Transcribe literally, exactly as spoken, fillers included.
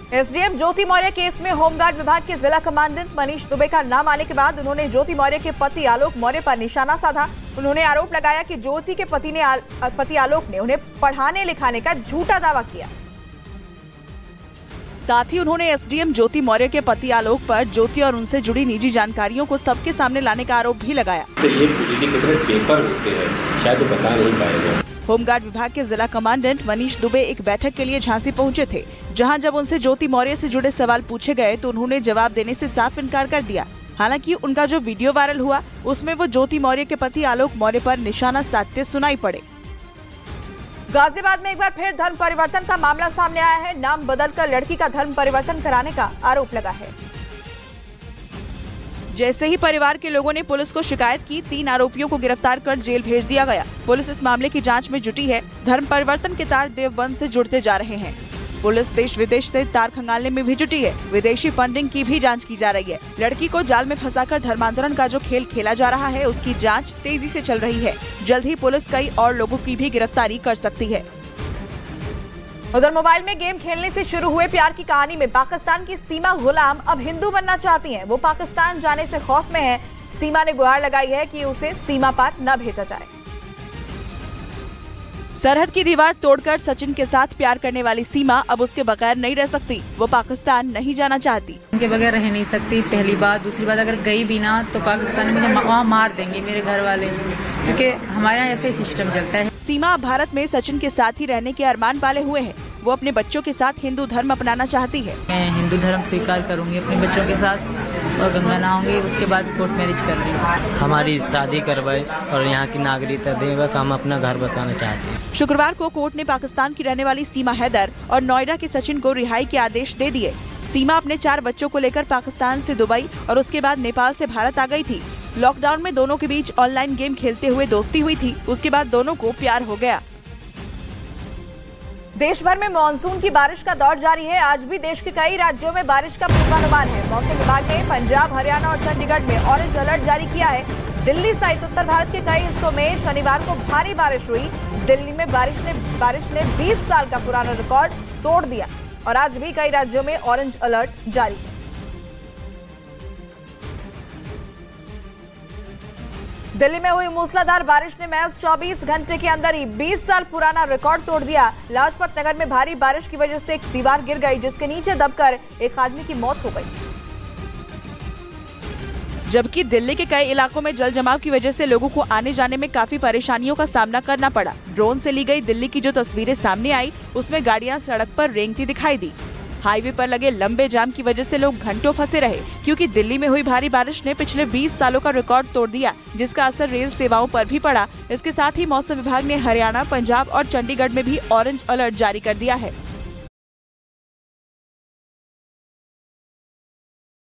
SDM Jyoti Maurya case में home guard विभाग के जिला कमांडेंट मनीष दुबे का नाम आने के बाद उन्होंने ज्योति मौर्य के पति आलोक मौर्य पर निशाना साधा। उन्होंने आरोप लगाया कि ज्योति के पति ने आल, पति आलोक ने उन्हें पढ़ाने लिखाने का झूठा दावा किया। साथ ही उन्होंने एसडीएम ज्योति मौर्य के पति आलोक पर ज्योति और उनसे जुड़ी निजी जानकारियों को सबके सामने लाने का आरोप भी लगाया। तो ये कितने पेपर होते हैं शायद बता नहीं पाएगा। होमगार्ड विभाग के जिला कमांडेंट मनीष दुबे एक बैठक के लिए झांसी पहुंचे थे, जहां जब उनसे ज्योति मौर्य से जुड़े सवाल पूछे गए तो उन्होंने जवाब देने से साफ इनकार कर दिया। हालांकि उनका जो वीडियो वायरल हुआ उसमें वो ज्योति मौर्य के पति आलोक मौर्य पर निशाना साधते सुनाई पड़े। गाजियाबाद में एक बार फिर धर्म परिवर्तन का मामला सामने आया है। नाम बदलकर लड़की का धर्म परिवर्तन कराने का आरोप लगा है। जैसे ही परिवार के लोगों ने पुलिस को शिकायत की, तीन आरोपियों को गिरफ्तार कर जेल भेज दिया गया। पुलिस इस मामले की जांच में जुटी है। धर्म परिवर्तन के तार देवबंद से जुड़ते जा रहे हैं। पुलिस देश विदेश से तार खंगालने में भी जुटी है। विदेशी फंडिंग की भी जांच की जा रही है। लड़की को जाल में फंसाकर धर्मांतरण का जो खेल खेला जा रहा है उसकी जांच तेजी से चल रही है। जल्द ही पुलिस कई और लोगों की भी गिरफ्तारी कर सकती है। उधर मोबाइल में गेम खेलने से शुरू हुए प्यार की कहानी में पाकिस्तान की सीमा गुलाम अब हिंदू बनना चाहती हैं। वो पाकिस्तान जाने से खौफ में है। सीमा ने गुहार लगाई है कि उसे सीमा पार न भेजा जाए। सरहद की दीवार तोड़कर सचिन के साथ प्यार करने वाली सीमा अब उसके बगैर नहीं रह सकती। वो पाकिस्तान नहीं जाना चाहती। उनके बगैर रह नहीं सकती, पहली बात। दूसरी बात, अगर गई भी ना तो पाकिस्तान में मुझे वहाँ मार देंगे मेरे घर वाले, क्योंकि हमारे यहाँ ऐसे सिस्टम चलता है। सीमा भारत में सचिन के साथ ही रहने के अरमान पाले हुए है। वो अपने बच्चों के साथ हिंदू धर्म अपनाना चाहती है। मैं हिंदू धर्म स्वीकार करूंगी अपने बच्चों के साथ और गंगा नहाऊंगी, उसके बाद कोर्ट मैरिज कर लेंगे। हमारी शादी करवाए और यहाँ की नागरिकता दें, बस हम अपना घर बसाना चाहते हैं। शुक्रवार को कोर्ट ने पाकिस्तान की रहने वाली सीमा हैदर और नोएडा के सचिन को रिहाई के आदेश दे दिए। सीमा अपने चार बच्चों को लेकर पाकिस्तान से दुबई और उसके बाद नेपाल से भारत आ गई थी। लॉकडाउन में दोनों के बीच ऑनलाइन गेम खेलते हुए दोस्ती हुई थी। उसके बाद दोनों को प्यार हो गया। देश भर में मानसून की बारिश का दौर जारी है। आज भी देश के कई राज्यों में बारिश का पूर्वानुमान है। मौसम विभाग ने पंजाब, हरियाणा और चंडीगढ़ में ऑरेंज अलर्ट जारी किया है। दिल्ली सहित उत्तर भारत के कई हिस्सों में शनिवार को भारी बारिश हुई। दिल्ली में बारिश ने बारिश ने बीस साल का पुराना रिकॉर्ड तोड़ दिया और आज भी कई राज्यों में ऑरेंज अलर्ट जारी है। दिल्ली में हुई मूसलाधार बारिश ने महज चौबीस घंटे के अंदर ही बीस साल पुराना रिकॉर्ड तोड़ दिया। लाजपत नगर में भारी बारिश की वजह से एक दीवार गिर गई, जिसके नीचे दबकर एक आदमी की मौत हो गई। जबकि दिल्ली के कई इलाकों में जल जमाव की वजह से लोगों को आने जाने में काफी परेशानियों का सामना करना पड़ा। ड्रोन से ली गई दिल्ली की जो तस्वीरें सामने आई उसमें गाड़ियां सड़क पर रेंगती दिखाई दी। हाईवे पर लगे लंबे जाम की वजह से लोग घंटों फंसे रहे, क्योंकि दिल्ली में हुई भारी बारिश ने पिछले बीस सालों का रिकॉर्ड तोड़ दिया, जिसका असर रेल सेवाओं पर भी पड़ा। इसके साथ ही मौसम विभाग ने हरियाणा, पंजाब और चंडीगढ़ में भी ऑरेंज अलर्ट जारी कर दिया है।